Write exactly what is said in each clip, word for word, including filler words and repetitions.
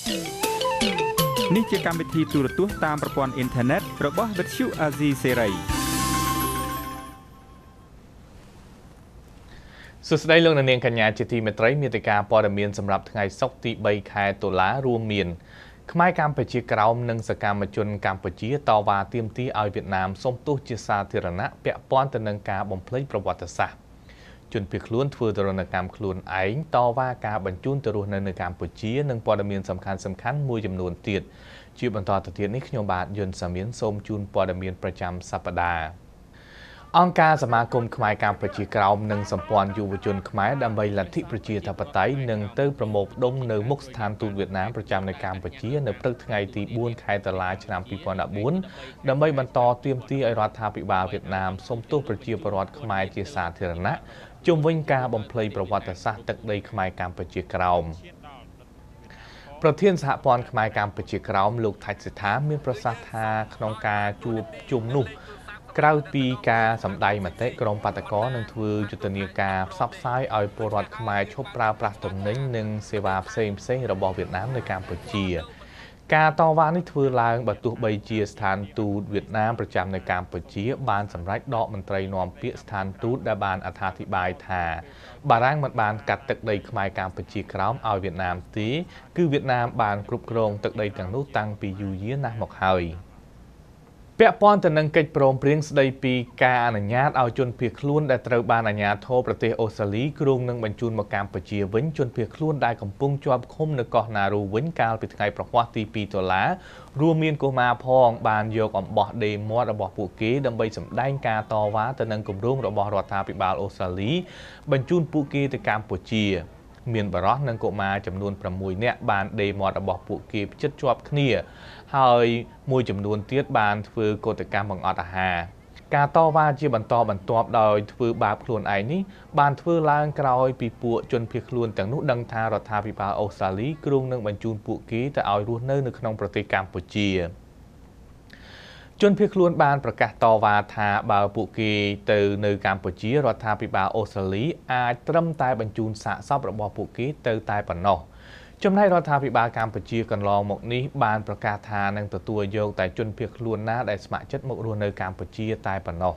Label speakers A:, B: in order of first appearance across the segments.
A: នេះជាកម្មវិធីទូរទស្សន៍តាមប្រព័ន្ធអ៊ីនធឺណិតរបស់ Vuthu Azizi Serai
B: សួស្តីលោកអ្នកនាងកញ្ញាជាទីមេត្រីមាតិកាព័ត៌មានសម្រាប់ថ្ងៃសុក្រទីបីខែតុលារួមមានខ្មែរកម្ពុជាក្រោមនិងសកម្មជនកម្ពុជាតវ៉ាទាមទារឲ្យវៀតណាមសុំទោសជាសាធារណៈពាក់ព័ន្ធទៅនឹងការបំភ្លេចប្រវត្តិសាស្ត្រជនភៀសខ្លួនធ្វើទរណកម្មខ្លួនឯងតវ៉ាការបញ្ជូនទៅរស់នៅនៅកម្ពុជានិងព័ត៌មានសំខាន់សំខាន់មួយចំនួនទៀតជាបន្តទៅទៀតនេះខ្ញុំបាទយុនសាមៀនសូមជូនព័ត៌មានប្រចាំសប្តាហ៍អង្គការសមាគមខ្មែរកម្ពុជាក្រោមនិងសម្ព័ន្ធយុវជនខ្មែរដើម្បីលទ្ធិប្រជាធិបតេយ្យនឹងទៅប្រមូលផ្ដុំនៅមុខស្ថានទូតវៀតណាមប្រចាំនៅកម្ពុជានៅព្រឹកថ្ងៃទីបួនខែតុលាឆ្នាំពីរពាន់ដប់បួនដើម្បីបន្តទាមទារឲ្យរដ្ឋាភិបាលវៀតណាមសុំទោសប្រជាពលរដ្ឋខ្មែរជាសាធារណៈជុំវិញការបំភ្លៃប្រវត្តិសាស្ត្រទឹកដីខ្មែរកម្ពុជាក្រោមប្រធានសហព័ន្ធខ្មែរកម្ពុជាក្រោមលោកថាច់សិដ្ឋាមានប្រសាសន៍ថាក្នុងការជួបជុំនោះក្រៅពីការសម្ដែងមតិក្រមបាតកោនឹងធ្វើយុទ្ធនាការផ្សព្វផ្សាយឲ្យពលរដ្ឋខ្មែរឈប់ប្រើប្រាស់ទំនិញនិងសេវាផ្សេងផ្សេងរបស់វៀតណាមនៅកម្ពុជាការតវ៉ានេះធ្វើឡើងបើទោះបីជាស្ថានទូតវៀតណាមប្រចាំនៅកម្ពុជាបានសម្រេចដកមន្ត្រីនាំពាក្យស្ថានទូតដែលបានអត្ថាធិប្បាយថាបារាំងមិនបានកាត់ទឹកដីខ្មែរកម្ពុជាក្រោមឲ្យវៀតណាមទេគឺវៀតណាមបានគ្រប់គ្រងទឹកដីទាំងនោះតាំងពីយូរយារណាស់មកហើយពាក់ព័ន្ធទៅនឹងកិច្ចព្រមព្រៀងស្តីពីការអនុញ្ញាតឲ្យជនភៀសខ្លួនដែលត្រូវបានអាជ្ញាធរប្រទេសអូស្ត្រាលីគ្រោងនឹងបញ្ជូនមកកម្ពុជាវិញជនភៀសខ្លួនដែលកំពុងជាប់ឃុំនៅកោះណារូវិញកាលពីថ្ងៃប្រហ័សទីពីរតុលារួមមានកុមារផងបានយកអំបោះដេរមាត់របស់ពួកគេដើម្បីសម្ដែងការតវ៉ាទៅនឹងគម្រោងរបស់រដ្ឋាភិបាលអូស្ត្រាលីបញ្ជូនពួកគេទៅកម្ពុជាមានបរិសុទ្ធនិងកុមារចំនួនប្រាំមួយនាក់បានដេរមាត់របស់ពួកគេផ្ចិតជាប់គ្នាហើយមួយចំនួនទៀតបានធ្វើកោតកម្មបង្អត់អាហារការតវ៉ាជាបន្តបន្ទាប់ដោយធ្វើបាបខ្លួនឯងនេះបានធ្វើឡើងក្រោយពីពួកជនភៀសខ្លួនទាំងនោះដឹងថារដ្ឋាភិបាលអូស្ត្រាលីគ្រោងនឹងបញ្ជូនពួកគេទៅឲ្យរស់នៅនៅក្នុងប្រទេសកម្ពុជាជនភៀសខ្លួនបានប្រកាសតវ៉ាថាបើពួកគេទៅនៅកម្ពុជារដ្ឋាភិបាលអូស្ត្រាលីអាចត្រឹមតែបញ្ជូនសាកសពរបស់ពួកគេទៅតែប៉ុណ្ណោះចំណែករដ្ឋាភិបាលកម្ពុជាកន្លងមកនេះបានប្រកាសថានឹងទទួលយកតែជនភៀសខ្លួនណាដែលស្ម័គ្រចិត្តមករស់នៅកម្ពុជាតែប៉ុណ្ណោះ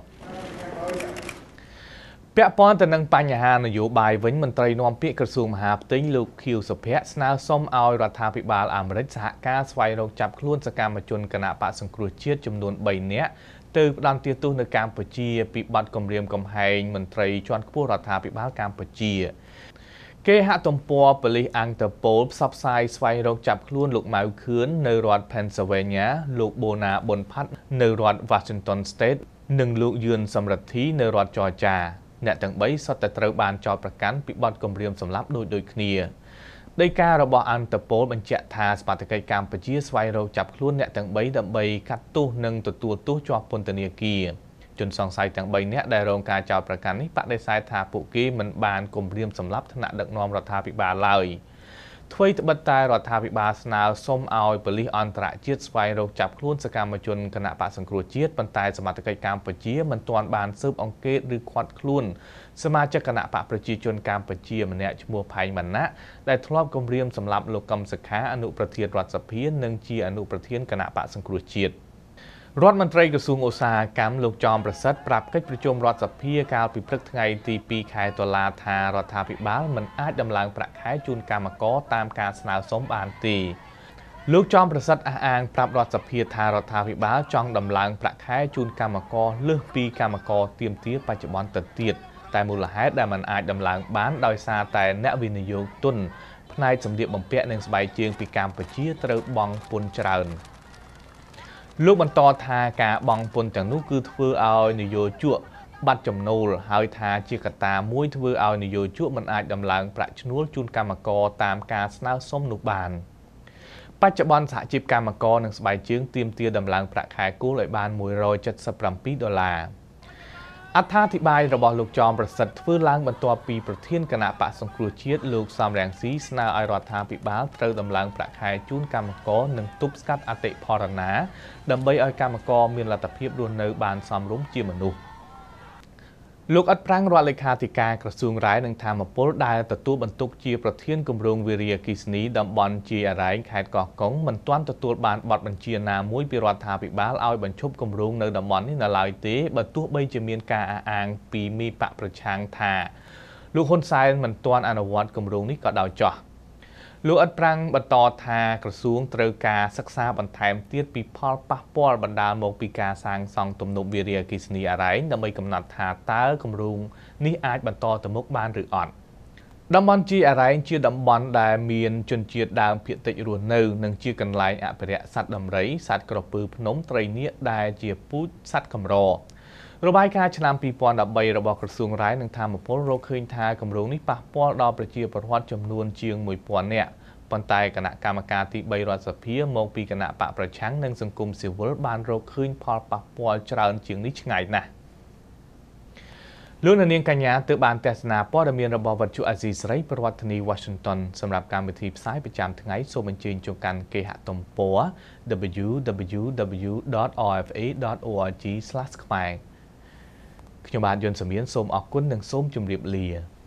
B: ពាក់ព័ន្ធទៅនឹងបញ្ហានយោបាយវិញមន្ត្រីនាំពាក្យក្រសួងមហាផ្ទៃលោកខៀវសុភ័ក្រស្នើសុំឲ្យរដ្ឋាភិបាលអាមេរិកសហការស្វែងរកចាប់ខ្លួនសកម្មជនគណបក្សសង្គ្រោះជាតិចំនួនបីនាក់ទៅផ្ដន្ទាទោសនៅកម្ពុជាពីបទគំរាមកំហែងមន្ត្រីជាន់ខ្ពស់រដ្ឋាភិបាលកម្ពុជាគេហទំព័រប៉ូលីសអង្គតប៉ូលផ្សព្វផ្សាយស្វែងរកចាប់ខ្លួនលោកម៉ៅខឿននៅរដ្ឋ Pennsylvania លោកបូណាប៊ុនផាត់នៅរដ្ឋ Washington State និងលោកយឿនសំរិទ្ធីនៅរដ្ឋ Georgia អ្នកទាំងបីសុទ្ធតែត្រូវបានចោទប្រកាន់ពីបទគំរាមសម្លាប់ដូចដូចគ្នាដីការបស់អង្គតប៉ូលបញ្ជាក់ថាសមត្ថកិច្ចកម្ពុជាស្វែងរកចាប់ខ្លួនអ្នកទាំងបីដើម្បីកាត់ទោសនិងទទួលទោសជាប់ពន្ធនាគារជនសង្ស័យទាំងបីនាក់ដែលរងការចោទប្រកាន់នេះបដិសេធថាពួកគេមិនបានគំរាមសម្លាប់ថ្នាក់ដឹកនាំរដ្ឋាភិបាលឡើយអ្វីត្បិតតែរដ្ឋាភិបាលស្នើសុំឲ្យប៉ូលីសអន្តរជាតិស្វែងរកចាប់ខ្លួនសកម្មជនគណបក្សសង្គ្រោះជាតិប៉ុន្តែសមត្ថកិច្ចកម្ពុជាមិនទាន់បានស៊ើបអង្កេតឬឃាត់ខ្លួនសមាជិកគណបក្សប្រជាជនកម្ពុជាម្នាក់ឈ្មោះផៃម៉ាណាដែលធ្លាប់គំរាមសម្លាប់លោកកឹមសុខាអនុប្រធានរដ្ឋសភានិងជាអនុប្រធានគណបក្សសង្គ្រោះជាតិរដ្ឋមន្ត្រីក្រសួងឧស្សាហកម្មលោកចំប្រសិទ្ធប្រាប់កិច្ចប្រជុំរដ្ឋសភាកាលពីព្រឹកថ្ងៃទីពីរខែតុលាថារដ្ឋាភិបាលមិនអាចដំឡើងប្រាក់ខែជូនកម្មករតាមការស្នើសុំបានទេលោកចំប្រសិទ្ធអះអាងប្រាប់រដ្ឋសភាថារដ្ឋាភិបាលចង់ដំឡើងប្រាក់ខែជូនកម្មករលើសពីកម្មករទាមទារបច្ចុប្បន្នទៅទៀតតែមូលហេតុដែលមិនអាចដំឡើងបានដោយសារតែអ្នកវិនិយោគទុនផ្នែកសម្លៀកបំពាក់និងស្បែកជើងពីកម្ពុជាត្រូវបង់ពន្ធច្រើនលោកបន្តថាការបង់ពន្ធទាំងនោះគឺធ្វើឲ្យនយោជកបាត់ចំណូលហើយថាជាកត្តាមួយធ្វើឲ្យនយោជកមិនអាចដំឡើងប្រាក់ឈ្នួលជូនកម្មករតាមការស្នើសុំនោះបានបច្ចុប្បន្នសហជីពកម្មករនិងស្បែកជើងទាមទារដំឡើងប្រាក់ខែគោលឲ្យបានមួយរយចិតសិបប្រាំពីរដុល្លារអត្ថាធិប្បាយរបស់លោកចំប្រសិទ្ធធ្វើឡើងបន្ទាប់ពីប្រធានគណៈបក្សសង្គ្រោះជាតិលោកសំរងស៊ីស្នើឲ្យរដ្ឋាភិបាលត្រូវដំឡើងប្រាក់ខែជូនកម្មករនិងទប់ស្កាត់អតិផរណាដើម្បីឲ្យកម្មករមានលទ្ធភាពរស់នៅបានសមរម្យជាមនុស្សលោកអត់ប្រាំងរដ្ឋលេខាធិការក្រសួងរាយនឹងធម្មពលដែលទទួលបន្ទុកជាប្រធានគម្រោងវិរិយអគ្គិសនីតំបន់ជាអរ៉ៃខេត្តកោះកុងមិនទាន់ទទួលបានប័ណ្ណបញ្ជាណាមួយពីរដ្ឋាភិបាលឲ្យបញ្ឈប់គម្រោងនៅតំបន់នេះនៅឡើយទេបើទោះបីជាមានការអះអាងពីមេបកប្រឆាំងថាលោកហ៊ុនសែនមិនទាន់អនុវត្តគម្រោងនេះក៏ដោយចោះលោកអត់ប្រាំងបន្តថាក្រសួងត្រូវការសិក្សាបន្ថែមទៀតពីផលប៉ះពាល់បណ្ដាលមកពីការសាងសង់ទំនប់វារីអគ្គិសនីអរ៉ៃដើម្បីកំណត់ថាតើគម្រោងនេះអាចបន្តទៅមុខបានឬអត់តំបន់ជីអរ៉ៃជាតំបន់ដែលមានជនជាតិដើមភាគតិចរស់នៅនិងជាកន្លែងអភិរក្សសត្វដំរីសត្វក្រពើភ្នំត្រីនាគដែលជាពូជសត្វកម្ររបាយការណ៍ឆ្នាំពីរពាន់ដប់បីរបស់ក្រសួងរាយនឹងធម្មពលរកឃើញថាគម្រោងនេះប៉ះពាល់ដល់ប្រជាពលរដ្ឋចំនួនជាងមួយពាន់នាក់ប៉ុន្តែគណៈកម្មការទីបីរដ្ឋសភាមកពីគណៈបកប្រឆាំងនិងសង្គមស៊ីវិលបានរកឃើញផលប៉ះពាល់ច្រើនជាងនេះឆ្ងាយណាស់លោកនាងកញ្ញាទើបបានទស្សនាព័ត៌មានរបស់វិទ្យុអាស៊ីសេរីប្រធានាធិបតី Washington សម្រាប់កម្មវិធីផ្សាយប្រចាំថ្ងៃសូមអញ្ជើញចូលកាន់គេហទំព័រ double-u double-u double-u dot r f a dot org slash ខ្មែរខ្ញុំបាទយុនសាមៀនសូមអរគុណនិងសូមជម្រាបលា